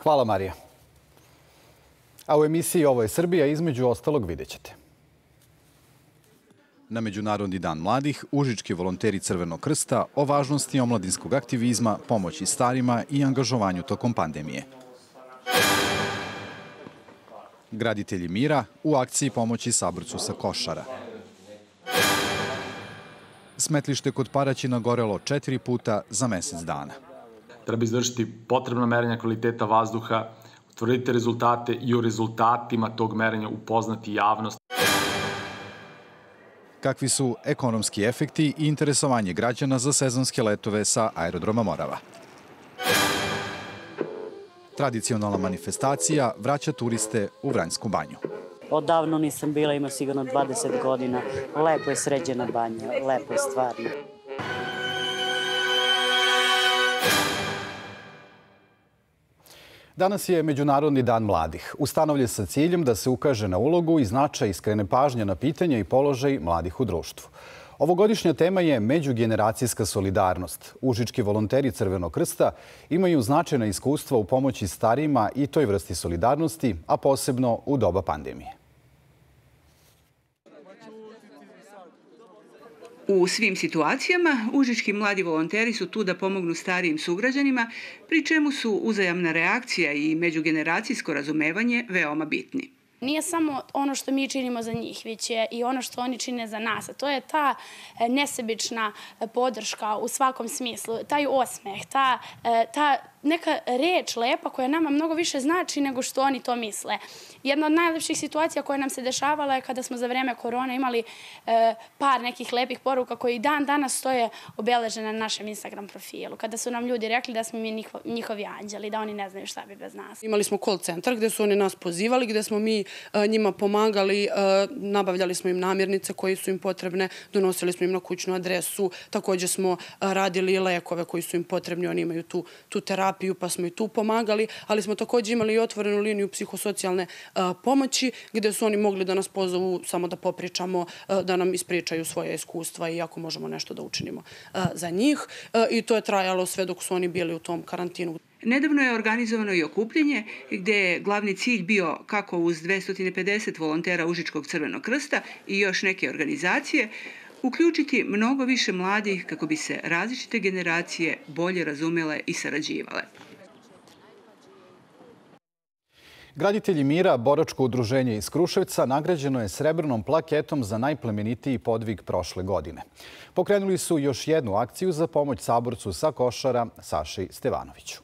Hvala, Marija. A u emisiji Ovo je Srbija između ostalog vidjet ćete. Na Međunarodni dan mladih, užički volonteri Crvenog krsta o važnosti omladinskog aktivizma, pomoći starima i angažovanju tokom pandemije. Graditelji mira u akciji pomoći saborcu sa Košara. Smetlište kod Paraćina gorelo 4 puta za mjesec dana. Treba izvršiti potrebna merenja kvaliteta vazduha, utvrditi rezultate i o rezultatima tog merenja upoznati javnost. Kakvi su ekonomski efekti i interesovanje građana za sezonske letove sa aerodroma Morava? Tradicionalna manifestacija vraća turiste u Vranjsku banju. Odavno nisam bila, ima sigurno 20 godina. Lepo je sređena banja, lepo je stvarno. Danas je Međunarodni dan mladih. Ustanovljen sa ciljem da se ukaže na ulogu i značaj i skrene pažnja na pitanja i položaj mladih u društvu. Ovogodišnja tema je međugeneracijska solidarnost. Užički volonteri Crvenog krsta imaju značajna iskustva u pomoći starijima i toj vrsti solidarnosti, a posebno u doba pandemije. U svim situacijama užički mladi volonteri su tu da pomognu starijim sugrađanima, pri čemu su uzajamna reakcija i međugeneracijsko razumevanje veoma bitni. Nije samo ono što mi činimo za njih, već je i ono što oni čine za nas. A to je ta nesebična podrška u svakom smislu, taj osmeh, ta neka reč lepa koja nama mnogo više znači nego što oni to misle. Jedna od najlepših situacija koja nam se dešavala je kada smo za vreme korona imali par nekih lepih poruka koji dan danas stoje obeležene na našem Instagram profilu. Kada su nam ljudi rekli da smo mi njihovi anđeli, da oni ne znaju šta bi bez nas. Imali smo call centar gdje su oni nas pozivali, gdje smo mi njima pomagali, nabavljali smo im namirnice koje su im potrebne, donosili smo im na kućnu adresu, također smo radili lekove koji su im potrebni, oni imaju tu terapiju pa smo i tu pomagali, ali smo također imali i otvorenu liniju psihosocijalne pomoći gdje su oni mogli da nas pozovu samo da popričamo, da nam ispričaju svoje iskustva i ako možemo nešto da učinimo za njih. I to je trajalo sve dok su oni bili u tom karantinu. Nedavno je organizovano i okupljenje gdje je glavni cilj bio kako uz 250 volontera Užičkog Crvenog krsta i još neke organizacije uključiti mnogo više mladih kako bi se različite generacije bolje razumele i sarađivale. Graditelji mira, boračko udruženje iz Kruševca, nagrađeno je srebrnom plaketom za najplemenitiji podvig prošle godine. Pokrenuli su još jednu akciju za pomoć saborcu sa Košara Saši Stevanoviću.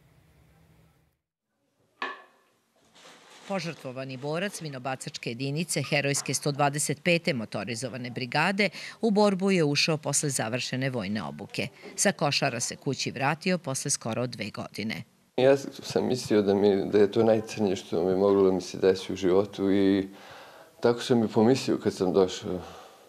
Požrtvovani borac vinobacačke jedinice herojske 125. motorizovane brigade u borbu je ušao posle završene vojne obuke. Sa Košara se kući vratio posle skoro 2 godine. Ja sam mislio da je to najcrnije što mi moglo da mi se desi u životu i tako sam i pomislio kad sam došao.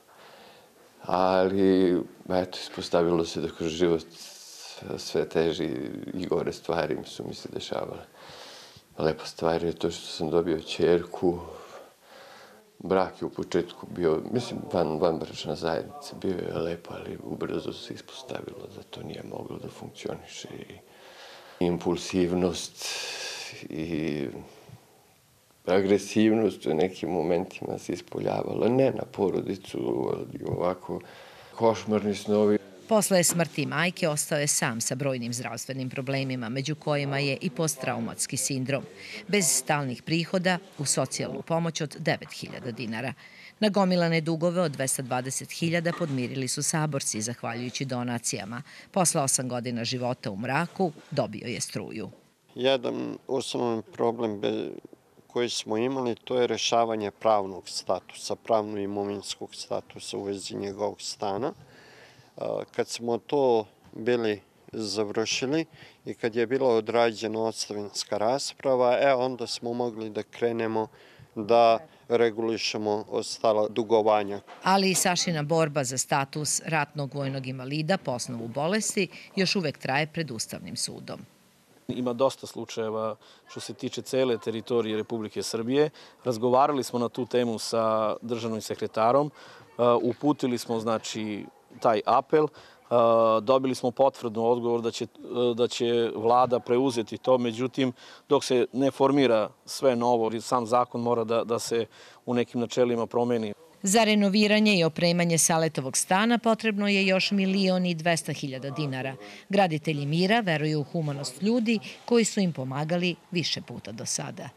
Ali, eto, ispostavilo se da kroz život sve teži i gore stvari su mi se dešavale. Lepa stvar je to što sam dobio ćerku. Brak je u početku bio, mislim, vanbračna zajednica. Bio je lepo, ali ubrzo se ispostavilo da to nije moglo da funkcioniše. Impulsivnost i agresivnost u nekim momentima se ispoljavala. Ne na porodicu, ali ovako košmarni snovi. Posle smrti majke ostao je sam sa brojnim zdravstvenim problemima, među kojima je i posttraumatski sindrom. Bez stalnih prihoda u socijalnu pomoć od 9.000 dinara. Nagomilane dugove od 220.000 podmirili su saborci zahvaljujući donacijama. Posle 8 godina života u mraku dobio je struju. Jedan osnovni problem koji smo imali to je rešavanje pravnog statusa, pravno-imovinskog statusa u vezi njegovog stana. Kad smo to bili završili i kad je bila odrađena ostavinska rasprava, onda smo mogli da krenemo da regulišemo ostala dugovanja. Ali i Sašina borba za status ratnog vojnog invalida po osnovu bolesti još uvek traje pred Ustavnim sudom. Ima dosta slučajeva što se tiče cele teritorije Republike Srbije. Razgovarali smo na tu temu sa državnim sekretarom, uputili smo znači taj apel, Dobili smo potvrdno odgovor da će vlada preuzeti to, međutim, dok se ne formira sve novo, sam zakon mora da se u nekim načelima promeni. Za renoviranje i opremanje Saletovog stana potrebno je još 1.200.000 dinara. Graditelji Mira veruju u humanost ljudi koji su im pomagali više puta do sada.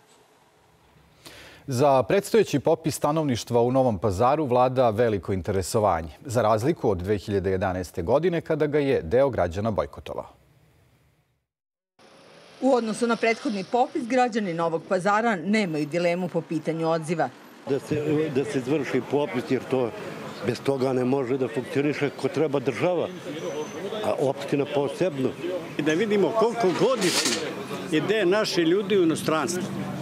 Za predstojeći popis stanovništva u Novom Pazaru vlada veliko interesovanje, za razliku od 2011. godine kada ga je deo građana bojkotovao. U odnosu na prethodni popis, građani Novog Pazara nemaju dilemu po pitanju odziva. Da se izvrši popis, jer to bez toga ne može da funkcioniše ko treba država, a opština posebno. Da vidimo koliko godišnje ide naši ljudi u inostranstvu.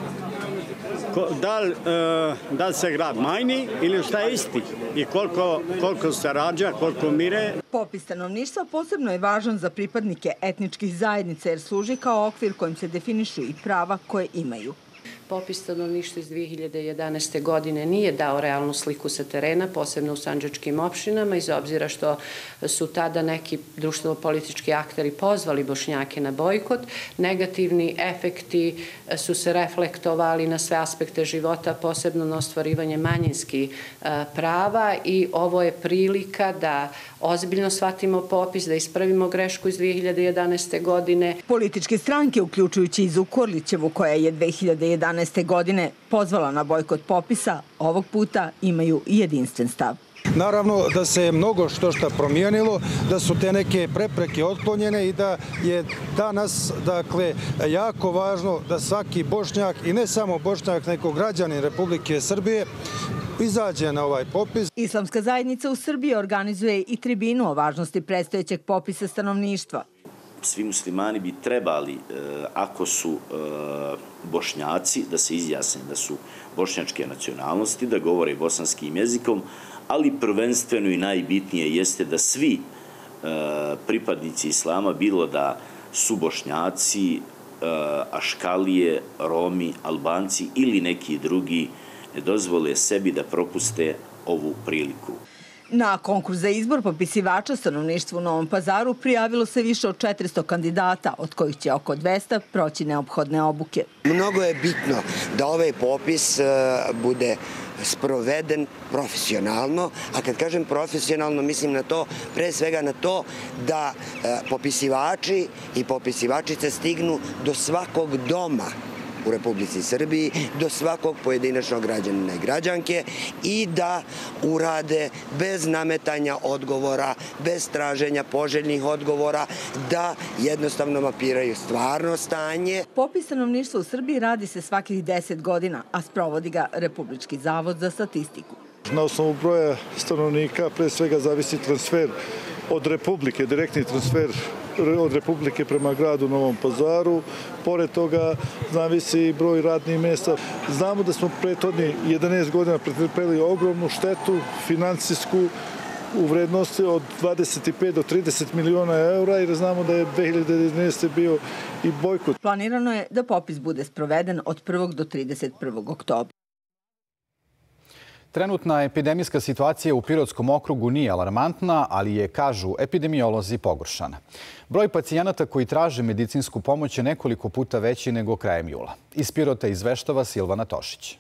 Da li se grad manji ili ostaje isti i koliko se rađa, koliko umire. Popis stanovništva posebno je važan za pripadnike etničkih zajednica jer služi kao okvir kojim se definišu i prava koje imaju. Popis stanovništva iz 2011. godine nije dao realnu sliku sa terena, posebno u sandžačkim opštinama, iz obzira što su tada neki društveno-politički akteri pozvali Bošnjake na bojkot. Negativni efekti su se reflektovali na sve aspekte života, posebno na ostvarivanje manjinskih prava i ovo je prilika da ozbiljno shvatimo popis, da ispravimo grešku iz 2011. godine. Političke stranke, uključujući i Zukorlićevu, koja je 2011. godine pozvala na bojkot popisa, ovog puta imaju i jedinstven stav. Naravno da se mnogo što promijenilo, da su te neke prepreke otklonjene i da je danas jako važno da svaki Bošnjak i ne samo Bošnjak, nego građanin Republike Srbije izađe na ovaj popis. Islamska zajednica u Srbiji organizuje i tribinu o važnosti predstojećeg popisa stanovništva. Svi muslimani bi trebali, ako su Bošnjaci, da se izjasne da su bošnjačke nacionalnosti, da govore bosanskim jezikom, ali prvenstveno i najbitnije jeste da svi pripadnici islama, bilo da su Bošnjaci, Aškalije, Romi, Albanci ili neki drugi, ne dozvole sebi da propuste ovu priliku. Na konkurs za izbor popisivača stanovništva u Novom Pazaru prijavilo se više od 400 kandidata, od kojih će oko 200 proći neophodne obuke. Mnogo je bitno da ovaj popis bude sproveden profesionalno, a kad kažem profesionalno mislim na to, pre svega na to da popisivači i popisivačice stignu do svakog doma u Republici Srbiji, do svakog pojedinačnog građanina i građanke i da urade bez nametanja odgovora, bez traženja poželjnih odgovora, da jednostavno mapiraju stvarno stanje. Popis stanovništva u Srbiji radi se svakih 10 godina, a sprovodi ga Republički zavod za statistiku. Na osnovu broja stanovnika pre svega zavisi transfer od Republike, direktni transfer od Republike prema gradu Novom Pazaru. Pored toga zavisi i broj radnih mjesta. Znamo da smo prethodni 11 godina pretrpeli ogromnu štetu finansijsku u vrednosti od 25 do 30 miliona eura jer znamo da je 2011. bio i bojkot. Planirano je da popis bude sproveden od 1. do 31. oktobra. Trenutna epidemijska situacija u Pirotskom okrugu nije alarmantna, ali je, kažu epidemiolozi, pogoršana. Broj pacijenata koji traže medicinsku pomoć je nekoliko puta veći nego krajem jula. Iz Pirota izveštava Silvana Tošić.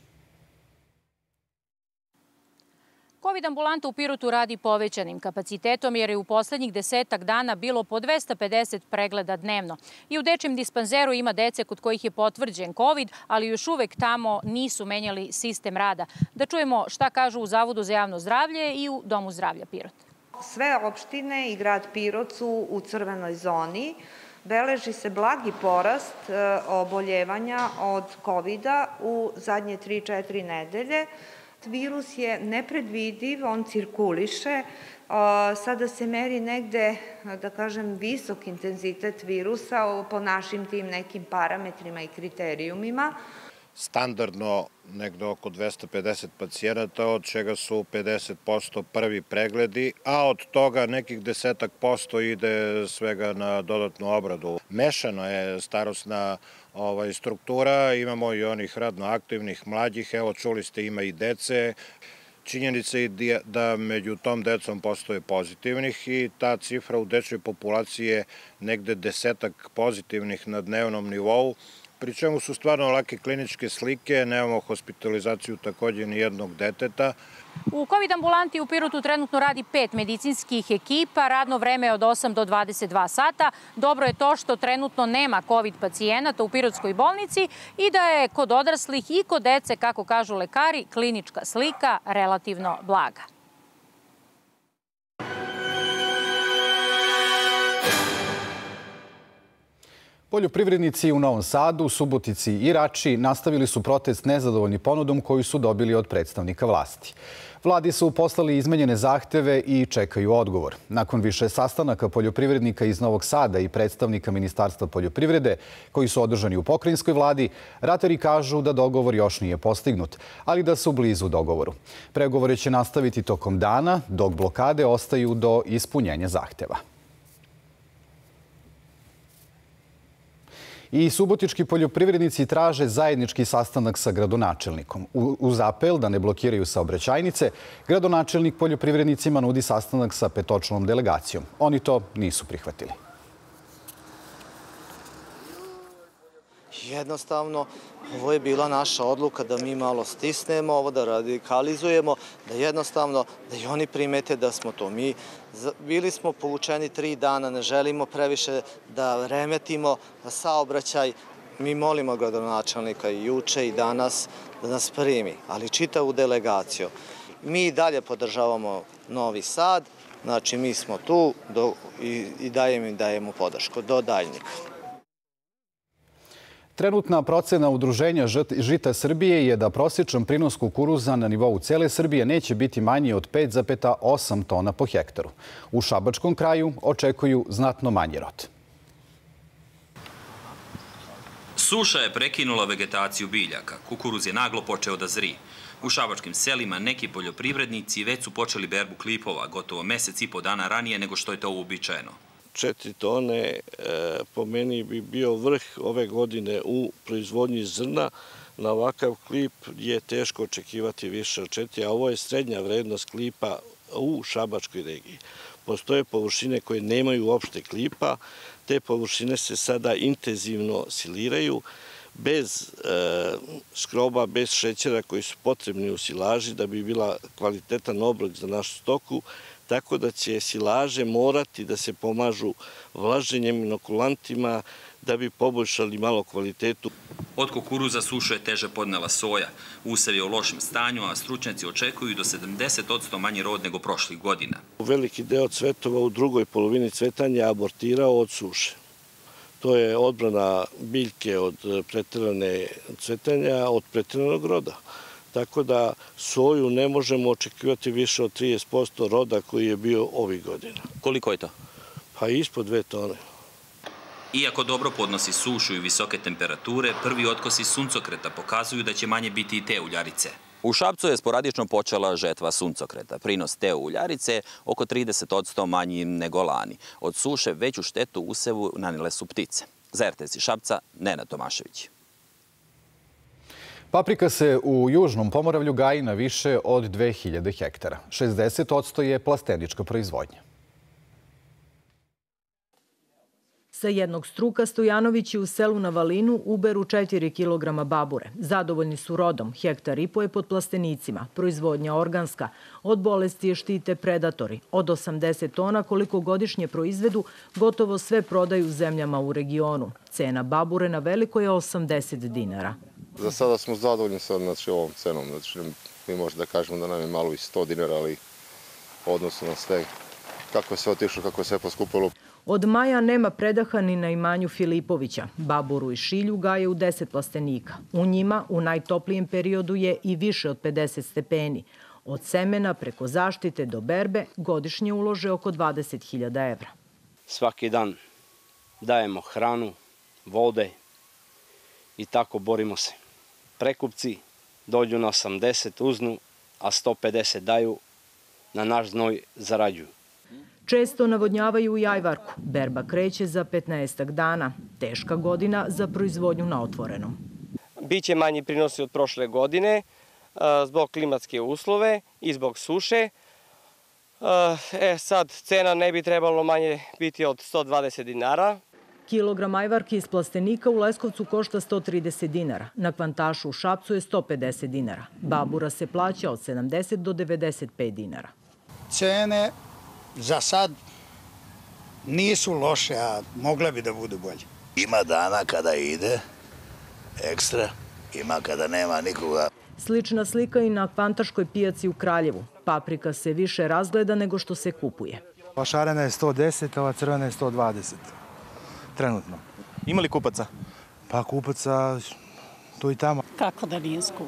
Covid ambulanta u Pirotu radi povećanim kapacitetom jer je u poslednjih 10 dana bilo po 250 pregleda dnevno. I u dečjem dispanzeru ima dece kod kojih je potvrđen Covid, ali još uvek tamo nisu menjali sistem rada. Da čujemo šta kažu u Zavodu za javno zdravlje i u Domu zdravlja Pirot. Sve opštine i grad Pirot su u crvenoj zoni. Beleži se blagi porast oboljevanja od Covida u zadnje 3-4 nedelje. Virus je nepredvidiv, on cirkuliše. Sada se meri negde, da kažem, visok intenzitet virusa po našim tim nekim parametrima i kriterijumima. Standardno negde oko 250 pacijenata, od čega su 50% prvi pregledi, a od toga nekih 10% ide svega na dodatnu obradu. Mešana je starosna struktura, imamo i onih radno aktivnih, mlađih, evo čuli ste ima i dece. činjenica je da među tom decom postoje pozitivnih i ta cifra u dečjoj populaciji je negde 10 pozitivnih na dnevnom nivou, pri čemu su stvarno lake kliničke slike, nemamo hospitalizaciju takođe ni jednog deteta. U COVID ambulanti u Pirotu trenutno radi 5 medicinskih ekipa, radno vreme je od 8 do 22 sata. Dobro je to što trenutno nema COVID pacijenata u Pirotskoj bolnici i da je kod odraslih i kod dece, kako kažu lekari, klinička slika relativno blaga. Poljoprivrednici u Novom Sadu, Subotici i Rači nastavili su protest nezadovoljni ponudom koju su dobili od predstavnika vlasti. Vladi su poslali izmenjene zahteve i čekaju odgovor. Nakon više sastanaka poljoprivrednika iz Novog Sada i predstavnika Ministarstva poljoprivrede, koji su održani u pokrajinskoj vladi, ratari kažu da dogovor još nije postignut, ali da su blizu dogovoru. Pregovore će nastaviti tokom dana, dok blokade ostaju do ispunjenja zahteva. I subotički poljoprivrednici traže zajednički sastanak sa gradonačelnikom. Uz apel da ne blokiraju saobraćajnice, gradonačelnik poljoprivrednicima nudi sastanak sa petočlanom delegacijom. Oni to nisu prihvatili. Jednostavno, ovo je bila naša odluka da mi malo stisnemo ovo, da radikalizujemo, da jednostavno, da i oni primete da smo to mi. Bili smo povučeni 3 dana, ne želimo previše da remetimo saobraćaj. Mi molimo gradonačelnika i juče i danas da nas primi, ali čitavu delegaciju. Mi i dalje podržavamo Novi Sad, znači mi smo tu i dajemo podršku do daljnjeg. Trenutna procena Udruženja žita Srbije je da prosječan prinos kukuruza na nivou cele Srbije neće biti manji od 5,8 tona po hektaru. U Šabačkom kraju očekuju znatno manji rod. Suša je prekinula vegetaciju biljaka. Kukuruz je naglo počeo da zri. U šabačkim selima neki poljoprivrednici već su počeli berbu klipova gotovo mesec i po dana ranije nego što je to uobičajeno. 4 tone po meni bi bio vrh ove godine u proizvodnji zrna. Na ovakav klip je teško očekivati više od 4, a ovo je srednja vrednost klipa u Šabačkoj regiji. Postoje površine koje nemaju uopšte klipa, te površine se sada intenzivno siliraju, bez škroba, bez šećera koji su potrebni u silaži da bi bila kvalitetan obrok za našu stoku, tako da će silaže morati da se pomažu vlaženjem, inokulantima da bi poboljšali malo kvalitetu. Od kukuruza sušu je teže podnela soja. Usev je u lošem stanju, a stručnjaci očekuju do 70% manji rod nego prošlih godina. Veliki deo cvetova u drugoj polovini cvetanja je abortirao od suše. To je odbrana biljke od preterane cvetanja, od preteranog roda. Tako da soju ne možemo očekivati više od 30% roda koji je bio ovih godina. Koliko je to? Pa ispod 2 tone. Iako dobro podnosi sušu i visoke temperature, prvi otkosi suncokreta pokazuju da će manje biti i te uljarice. U Šapcu je sporadično počela žetva suncokreta. Prinos te uljarice je oko 30% manji nego lani. Od suše veću štetu usevu nanile su ptice. Za RTS iz Šapca, Nenad Tomašević. Paprika se u Južnom Pomoravlju gaji na više od 2000 hektara. 60% je plastenička proizvodnja. Sa jednog struka Stojanovići u selu na Valinu uberu 4 kg babure. Zadovoljni su rodom, 1,5 hektara je pod plastenicima, proizvodnja organska. Od bolesti je štite predatori. Od 80 tona koliko godišnje proizvedu, gotovo sve prodaju zemljama u regionu. Cena babure na veliko je 80 dinara. Za sada smo zadovoljni sa ovom cenom. Mi možemo da kažemo da nam je malo i 100 dinara, ali odnosno na sve kako je sve otišlo, kako je sve poskupilo. Od maja nema predaha ni na imanju Filipovića. Baburu i šilju gaje u 10 plastenika. U njima u najtoplijem periodu je i više od 50 stepeni. Od semena preko zaštite do berbe godišnje ulože oko 20.000 evra. Svaki dan dajemo hranu, vode i tako borimo se. Prekupci dođu na 80, uznu, a 150 daju, na naš znoj zarađuju. Često navodnjavaju i ajvarku. Berba kreće za 15 dana. Teška godina za proizvodnju na otvorenom. Biće manji prinosi od prošle godine. zbog klimatske uslove i zbog suše. Sad cena ne bi trebalo manje biti od 120 dinara. Kilogram ajvarke iz plastenika u Leskovcu košta 130 dinara. Na Kvantašu u Šapcu je 150 dinara. Babura se plaća od 70 do 95 dinara. Cene za sad nisu loše, a mogle bi da budu bolje. Ima dana kada ide ekstra, ima kada nema nikoga. Slična slika i na Kvantaškoj pijaci u Kraljevu. Paprika se više razgleda nego što se kupuje. Ova šarena je 110, ova crvena je 120. Trenutno. Ima li kupaca? Pa kupaca tu i tamo. Kako da nije skup?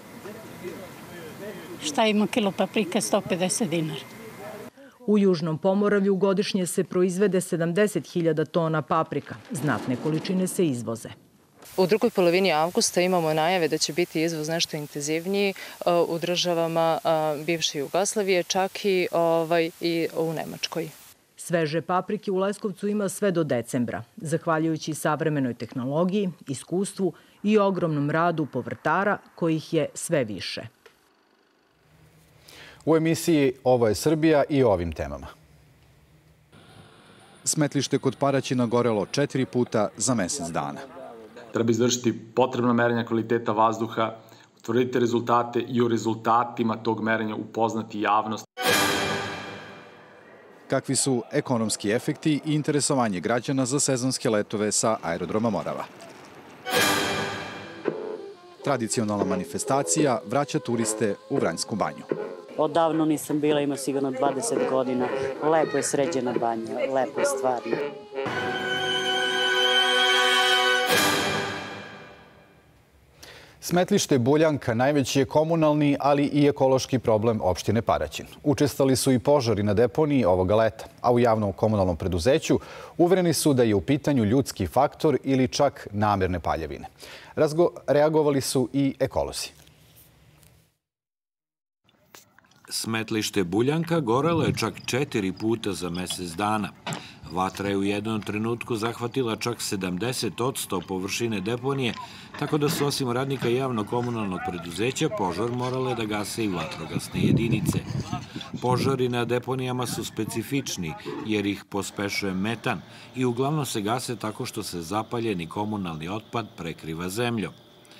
Šta ima kilo paprike? 150 dinara. U Južnom Pomoravlju godišnje se proizvede 70.000 tona paprika. Znatne količine se izvoze. U drugoj polovini avgusta imamo najave da će biti izvoz nešto intenzivniji u državama bivše Jugoslavije, čak i u Nemačkoj. Sveže paprike u Leskovcu ima sve do decembra, zahvaljujući savremenoj tehnologiji, iskustvu i ogromnom radu povrtara kojih je sve više. U emisiji Ovo je Srbija i o ovim temama. Smetlište kod Paraćina gorelo 4 puta za mesec dana. Treba izvršiti potrebno merenje kvaliteta vazduha, utvrditi rezultate i o rezultatima tog merenja upoznati javnost. Kakvi su ekonomski efekti i interesovanje građana za sezonske letove sa aerodroma Morava? Tradicionalna manifestacija vraća turiste u Vranjsku banju. Odavno nisam bila, ima sigurno 20 godina. Lepo je sređena banja, lepo je stvarno. Smetlište Buljanka najveći je komunalni, ali i ekološki problem opštine Paraćin. Učestali su i požari na deponiji ovoga leta, a u javnom komunalnom preduzeću uvereni su da je u pitanju ljudski faktor ili čak namerne paljevine. Reagovali su i ekolozi. Smetlište Buljanka gorelo je čak 4 puta za mesec dana. Vatra je u jednom trenutku zahvatila čak 70% površine deponije, tako da su osim radnika javnog komunalnog preduzeća požar morale da gase i vatrogasne jedinice. Požari na deponijama su specifični jer ih pospešuje metan i uglavnom se gase tako što se zapaljeni komunalni otpad prekriva zemljom.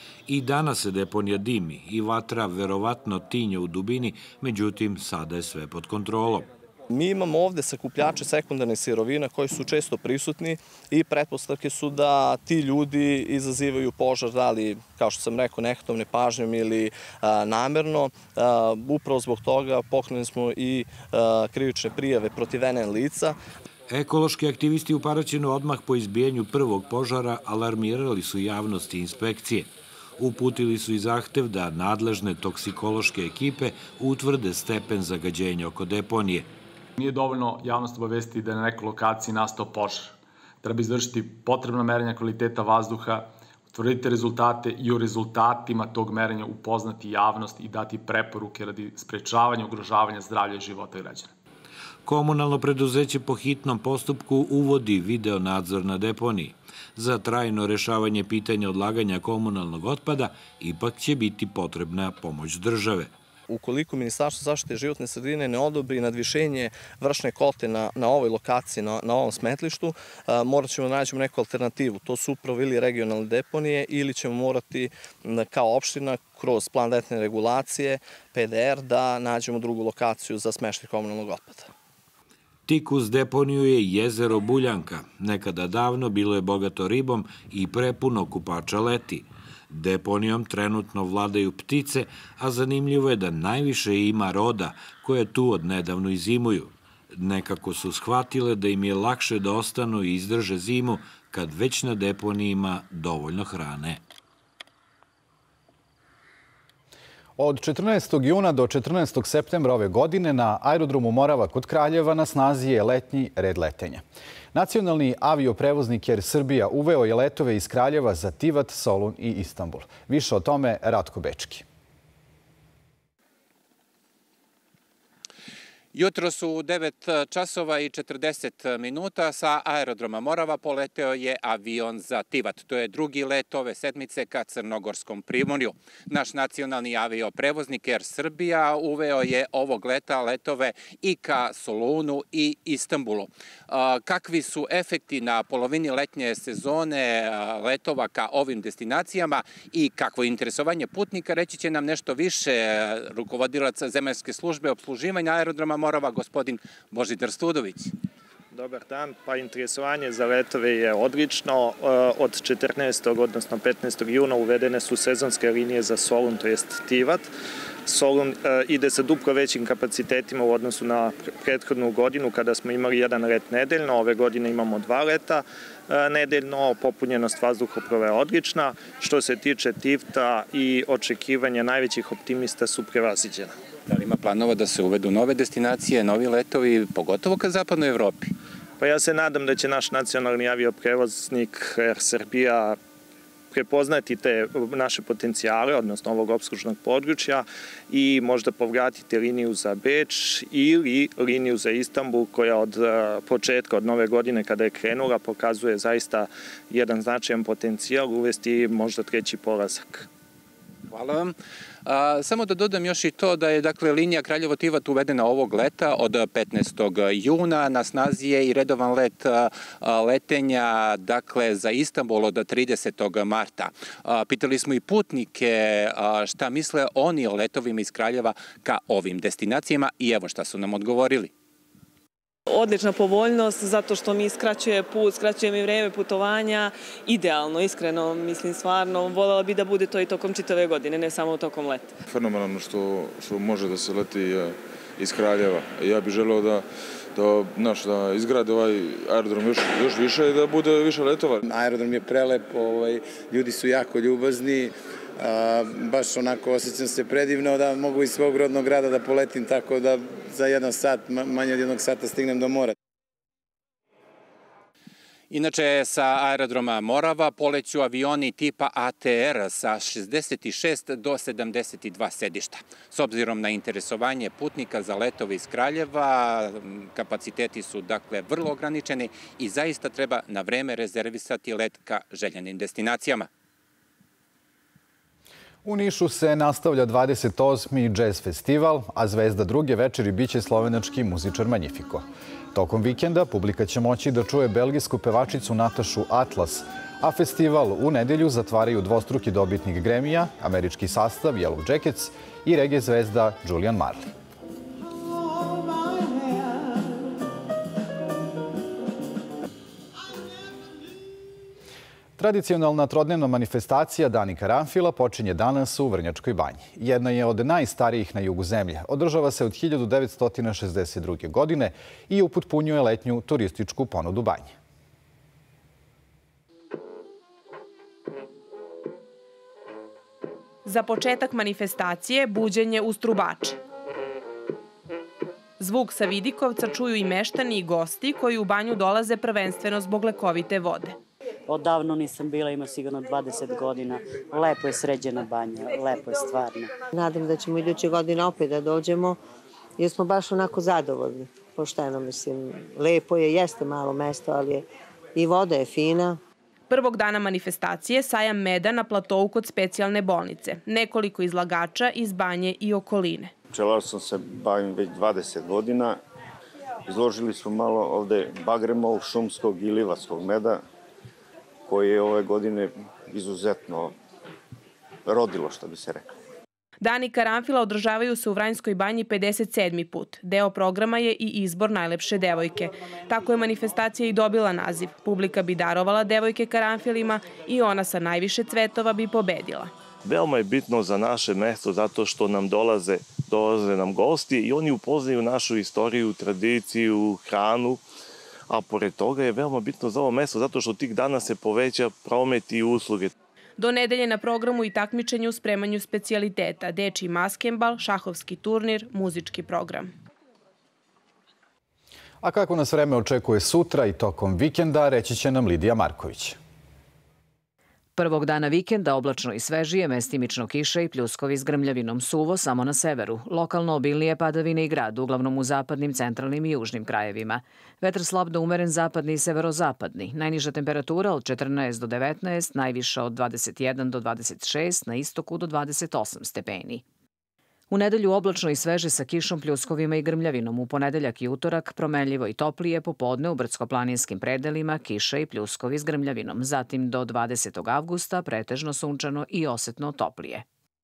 I danas se deponija dimi i vatra verovatno tinje u dubini, međutim sada je sve pod kontrolom. Mi imamo ovde sakupljače sekundarnih sirovina koji su često prisutni i pretpostavke su da ti ljudi izazivaju požar, da li, kao što sam rekao, nehtom, nepažnjom ili namerno. Upravo zbog toga pokrenuli smo i krivične prijave protiv NN lica. Ekološki aktivisti u Paraćinu odmah po izbijenju prvog požara alarmirali su javnost i inspekcije. Uputili su i zahtev da nadležne toksikološke ekipe utvrde stepen zagađenja oko deponije. Nije dovoljno javnost obavesti da je na nekoj lokaciji nastao požar. Treba izvršiti potrebno merenje kvaliteta vazduha, utvrditi rezultate i o rezultatima tog merenja upoznati javnost i dati preporuke radi sprečavanja ugrožavanja zdravlja i života građana. Komunalno preduzeće po hitnom postupku uvodi video nadzor na deponiji. Za trajno rešavanje pitanja odlaganja komunalnog otpada ipak će biti potrebna pomoć države. Ukoliko Ministarstvo zaštite životne sredine ne odobri nadvišenje vršne kote na ovoj lokaciji, na ovom smetlištu, morat ćemo da nađemo neku alternativu. To su upravo ili regionalne deponije ili ćemo morati kao opština kroz plan detaljne regulacije, PDR, da nađemo drugu lokaciju za smeštaj komunalnog otpada. Tik uz deponiju je jezero Buljanka. Nekada davno bilo je bogato ribom i prepuno kupača leti. Deponijom trenutno vladaju ptice, a zanimljivo je da najviše ima roda koje tu odnedavno i zimuju. Nekako su shvatile da im je lakše da ostanu i izdrže zimu kad već na deponiji ima dovoljno hrane. Od 14. juna do 14. septembra ove godine na aerodromu Morava kod Kraljeva na snazi je letnji red letenja. Nacionalni avioprevoznik Air Srbija uveo je letove iz Kraljeva za Tivat, Solun i Istanbul. Više o tome Ratko Bečki. Jutro su u 9 časova i 40 minuta sa aerodroma Morava poleteo je avion za Tivat. To je drugi let ove sedmice ka Crnogorskom primorju. Naš nacionalni avioprevoznik Air Srbija uveo je ovog leta letove i ka Solunu i Istanbulu. Kakvi su efekti na polovini letnje sezone letova ka ovim destinacijama i kakvo je interesovanje putnika, reći će nam nešto više rukovodilac zemaljske službe obsluživanja aerodroma Morava, gospodin Božidar Studović. Dobar dan, pa interesovanje za letove je odlično. Od 14. odnosno 15. juna uvedene su sezonske linije za Solun, to jest Tivat. Solun ide sa duplo većim kapacitetima u odnosu na prethodnu godinu kada smo imali jedan let nedeljno. Ove godine imamo 2 leta nedeljno, popunjenost vazduhoplova je odlična. Što se tiče Tivta i očekivanja najvećih optimista su prevaziđena. Da li ima planova da se uvedu nove destinacije, novi letovi, pogotovo ka zapadnoj Evropi? Pa ja se nadam da će naš nacionalni avioprevoznik Air Srbija prepoznati te naše potencijale, odnosno ovog opslužnog područja i možda povratiti liniju za Beč ili liniju za Istanbul koja od početka, od nove godine kada je krenula, pokazuje zaista jedan značajan potencijal, uvesti možda 3. polazak. Hvala vam. Samo da dodam još i to da je linija Kraljevo-Tivat uvedena ovog leta od 15. juna. Na snazi je i redovan let letenja za Istanbul od 30. marta. Pitali smo i putnike šta misle oni o letovima iz Kraljeva ka ovim destinacijama i evo šta su nam odgovorili. Odlična povoljnost zato što mi skraćuje put, skraćuje mi vreme putovanja. Idealno, iskreno, mislim stvarno. Voljela bi da bude to i tokom čitave godine, ne samo tokom leta. Fenomenalno što može da se leti iz Kraljeva. Ja bih želeo da izgrade ovaj aerodrom još više i da bude više letova. Aerodrom je prelep, ljudi su jako ljubazni. Baš onako osjećam se predivno da mogu iz svog rodnog grada da poletim tako da za 1 sat, manje od 1 sata stignem do mora. Inače, sa aerodroma Morava poleću avioni tipa ATR sa 66 do 72 sedišta. S obzirom na interesovanje putnika za letove iz Kraljeva, kapaciteti su vrlo ograničeni i zaista treba na vreme rezervisati let ka željenim destinacijama. U Nišu se nastavlja 28. jazz festival, a zvezda druge večeri biće slovenački muzičar Magnifico. Tokom vikenda publika će moći da čuje belgijsku pevačicu Natašu Atlas, a festival u nedelju zatvaraju dvostruki dobitnik Grammy-a, američki sastav Yellow Jackets i reggae zvezda Julian Marley. Tradicionalna trodnevna manifestacija Dani Karanfila počinje danas u Vrnjačkoj banji. Jedna je od najstarijih na jugu zemlje. Održava se od 1962. godine i upotpunjuje letnju turističku ponudu banje. Za početak manifestacije buđenje uz trubače. Zvuk sa Vidikovca čuju i meštani i gosti koji u banju dolaze prvenstveno zbog lekovite vode. Odavno nisam bila, ima sigurno 20 godina. Lepo je sređena banja, lepo je stvarno. Nadam da ćemo iduće godine opet da dođemo jer smo baš onako zadovoljni. Pošteno, mislim, lepo je, jeste malo mesto, ali i voda je fina. Prvog dana manifestacije sajam meda na platovu kod specijalne bolnice. Nekoliko izlagača iz banje i okoline. Pčelarstvom se bavim već 20 godina. Izložili smo malo ovde bagremovog, šumskog i livatskog meda, koje je ove godine izuzetno rodilo, što bi se rekao. Dani Karanfila održavaju se u Vranjskoj banji 57. put. Deo programa je i izbor najlepše devojke. Tako je manifestacija i dobila naziv. Publika bi darovala devojke Karanfilima i ona sa najviše cvetova bi pobedila. Veoma je bitno za naše mesto zato što nam dolaze nam gosti i oni upoznaju našu istoriju, tradiciju, hranu. A pored toga je veoma bitno za ovo mesto zato što tih dana se poveća promet i usluge. Do nedelje na programu i takmičenje u spremanju specijaliteta, dečiji maskembal, šahovski turnir, muzički program. A kako nas vreme očekuje sutra i tokom vikenda, reći će nam Lidija Marković. Prvog dana vikenda oblačno i svežije, mestimično kiše i pljuskovi s grmljavinom, suvo samo na severu. Lokalno obilnije padavine i grad, uglavnom u zapadnim, centralnim i južnim krajevima. Vetar slab do umeren zapadni i severozapadni. Najniža temperatura od 14 do 19, najviša od 21 do 26, na istoku do 28 stepeni. U nedelju oblačno i sveže sa kišom, pljuskovima i grmljavinom. U ponedeljak i utorak promenljivo i toplije, popodne u brdsko-planinskim predelima kiša i pljuskovi s grmljavinom. Zatim do 20. avgusta pretežno sunčano i osetno toplije.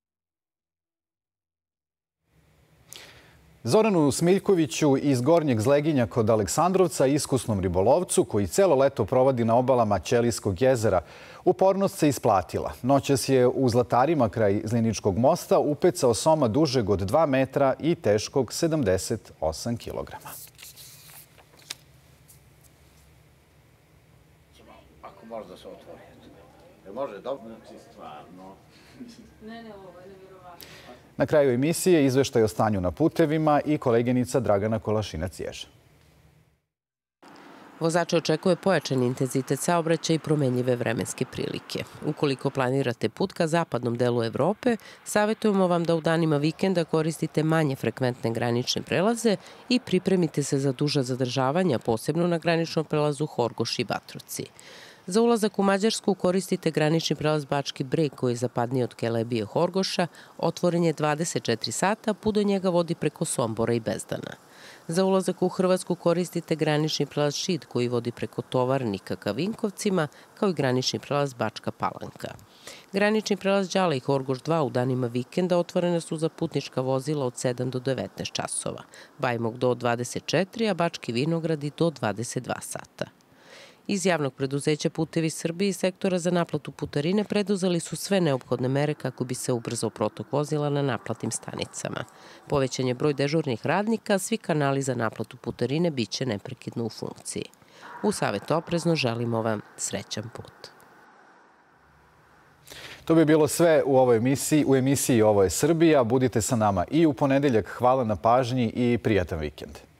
Zoranu Smiljkoviću iz Gornjeg Zleginja kod Aleksandrovca, iskusnom ribolovcu koji celo leto provodi na obalama Ćelijskog jezera, upornost se isplatila. Noćas je u Zlatarima kraj Zliničkog mosta upecao soma dužeg od 2 metra i teškog 78 kilograma. Ako može da se otvori. Može, dobro? Stvarno. Na kraju emisije izveštaj o stanju na putevima i koleginica Dragana Kolašinac-Ježa. Vozače očekuje pojačan intenzitet saobraćaja i promenljive vremenske prilike. Ukoliko planirate put ka zapadnom delu Evrope, savjetujemo vam da u danima vikenda koristite manje frekventne granične prelaze i pripremite se za duža zadržavanja, posebno na graničnom prelazu Horgoš i Batrovci. Za ulazak u Mađarsku koristite granični prelaz Bački Breg koji je zapadniji od Kelebije Horgoša, otvoren je 24 sata, put do njega vodi preko Sombora i Bezdana. Za ulazak u Hrvatsku koristite granični prelaz Šid koji vodi preko Tovarnika ka Vinkovcima, kao i granični prelaz Bačka Palanka. Granični prelaz Đala i Horgoš 2 u danima vikenda otvorene su za putnička vozila od 7 do 19 časova, Bajmok do 24, a Bački Vinogradi do 22 sata. Iz javnog preduzeća Putevi Srbije i sektora za naplatu putarine preduzeli su sve neophodne mere kako bi se ubrzao protok vozila na naplatnim stanicama. Povećan je broj dežurnih radnika, svi kanali za naplatu putarine biće neprekidno u funkciji. U Savjet oprezno želimo vam srećan put. To bi bilo sve u emisiji Ovo je Srbija. Budite sa nama i u ponedeljak. Hvala na pažnji i prijatan vikend.